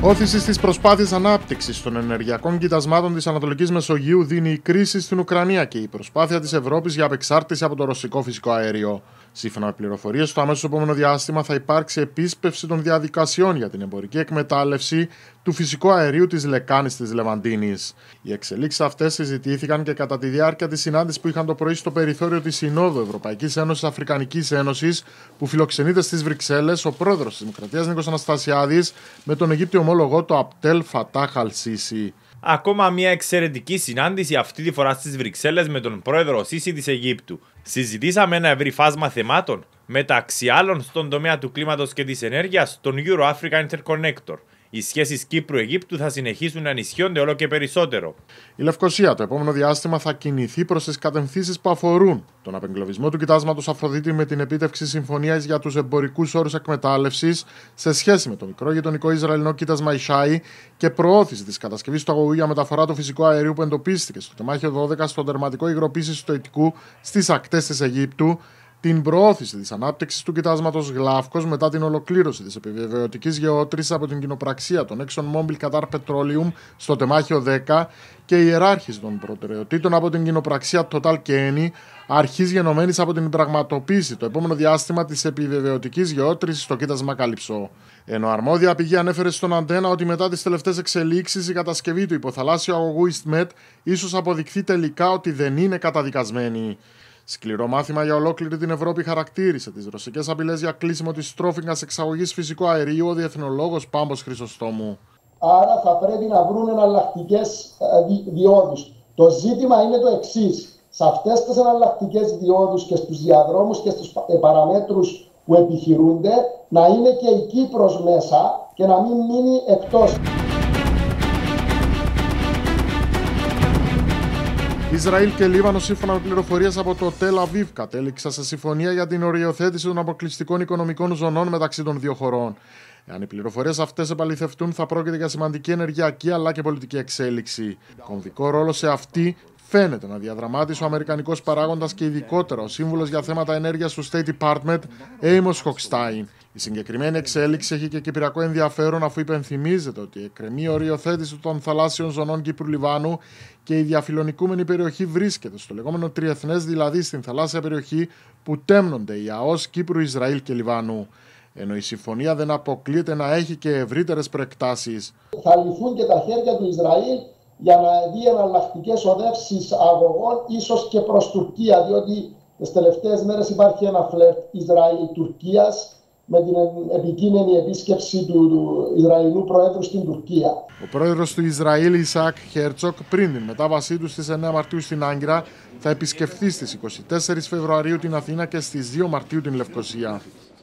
Όθηση στις προσπάθειες ανάπτυξης των ενεργειακών κοιτασμάτων της Ανατολικής Μεσογείου δίνει η κρίση στην Ουκρανία και η προσπάθεια της Ευρώπης για απεξάρτηση από το ρωσικό φυσικό αέριο. Σύμφωνα με πληροφορίες, στο αμέσως επόμενο διάστημα θα υπάρξει επίσπευση των διαδικασιών για την εμπορική εκμετάλλευση του φυσικού αερίου της λεκάνης της Λεβαντίνης. Οι εξελίξεις αυτές συζητήθηκαν και κατά τη διάρκεια της συνάντησης που είχαν το πρωί στο περιθώριο της Συνόδου Ευρωπαϊκής Ένωσης Αφρικανικής Ένωσης, που φιλοξενείται στις Βρυξέλλες ο πρόεδρος της Δημοκρατίας Νίκος Αναστασιάδης με τον Αιγύπτιο ομόλογο το Απτέλ Φατάχ Αλ-Σίσι. Ακόμα μια εξαιρετική συνάντηση, αυτή τη φορά στις Βρυξέλλες, με τον πρόεδρο Σίσι της Αιγύπτου. Συζητήσαμε ένα ευρύ φάσμα θεμάτων, μεταξύ άλλων στον τομέα του κλίματος και της ενέργειας, τον Euro-Africa Interconnector. Οι σχέσεις Κύπρου-Αιγύπτου θα συνεχίσουν να ενισχύονται όλο και περισσότερο. Η Λευκοσία το επόμενο διάστημα θα κινηθεί προς τις κατευθύνσεις που αφορούν τον απεγκλωβισμό του κοιτάσματος Αφροδίτη με την επίτευξη συμφωνίας για τους εμπορικούς όρους εκμετάλλευσης σε σχέση με το μικρό γειτονικό Ισραηλινό κοίτασμα Ισάι και προώθηση της κατασκευής του αγωγού για μεταφορά του φυσικού αερίου που εντοπίστηκε στο τεμάχιο 12 στο τερματικό υγροποίησης του Αιτικού στις ακτές της Αιγύπτου, την προώθηση της ανάπτυξης του κοιτάσματος Γλάφκος μετά την ολοκλήρωση της επιβεβαιωτικής γεώτρησης από την κοινοπραξία των ExxonMobil Qatar Petroleum στο τεμάχιο 10 και η ιεράρχηση των προτεραιοτήτων από την κοινοπραξία Total και Eni, αρχής γενομένης από την πραγματοποίηση το επόμενο διάστημα της επιβεβαιωτικής γεώτρησης στο κοίτασμα Καλυψό. Ενώ αρμόδια πηγή ανέφερε στον Αντένα ότι μετά τις τελευταίες εξελίξεις η κατασκευή του υποθαλάσσιου αγωγού EastMed ίσως αποδειχθεί τελικά ότι δεν είναι καταδικασμένη. Σκληρό μάθημα για ολόκληρη την Ευρώπη χαρακτήρισε τις ρωσικές απειλές για κλείσιμο της τρόφιγγας εξαγωγής φυσικού αερίου ο διεθνολόγος Πάμπος Χρυσοστόμου. Άρα θα πρέπει να βρουν εναλλακτικές διόδους. Το ζήτημα είναι το εξής. Σε αυτές τις εναλλακτικές διόδους και στους διαδρόμους και στους παραμέτρους που επιχειρούνται να είναι και η Κύπρος μέσα και να μην μείνει εκτός. Ισραήλ και Λίβανο, σύμφωνα με πληροφορίες από το Τελ Αβίβ, κατέληξαν σε συμφωνία για την οριοθέτηση των αποκλειστικών οικονομικών ζωνών μεταξύ των δύο χωρών. Εάν οι πληροφορίες αυτές επαληθευτούν, θα πρόκειται για σημαντική ενεργειακή αλλά και πολιτική εξέλιξη. Κομβικό ρόλο σε αυτή φαίνεται να διαδραμάτισε ο αμερικανικός παράγοντας και ειδικότερα ο σύμβουλος για θέματα ενέργειας του State Department, Amos Hochstein. Η συγκεκριμένη εξέλιξη έχει και κυπριακό ενδιαφέρον, αφού υπενθυμίζεται ότι εκκρεμεί οριοθέτηση των θαλάσσιων ζωνών Κύπρου-Λιβάνου και η διαφιλονικούμενη περιοχή βρίσκεται στο λεγόμενο τριεθνές, δηλαδή στην θαλάσσια περιοχή που τέμνονται οι ΑΟΣ Κύπρου, Ισραήλ και Λιβάνου. Ενώ η συμφωνία δεν αποκλείεται να έχει και ευρύτερες προεκτάσεις. Θα λυθούν και τα χέρια του Ισραήλ για να δει εναλλακτικές οδεύσεις αγωγών, ίσως και προς Τουρκία, διότι τις τελευταίες μέρες υπάρχει ένα φλερτ Ισραήλ-Τουρκίας με την επικείμενη επίσκεψη του Ισραηλινού Προέδρου στην Τουρκία. Ο πρόεδρος του Ισραήλ, Ισαάκ Χέρτσοκ, πριν την μετάβασή του στις 9 Μαρτίου στην Άγκυρα, θα επισκεφθεί στις 24 Φεβρουαρίου την Αθήνα και στις 2 Μαρτίου την Λευκοσία.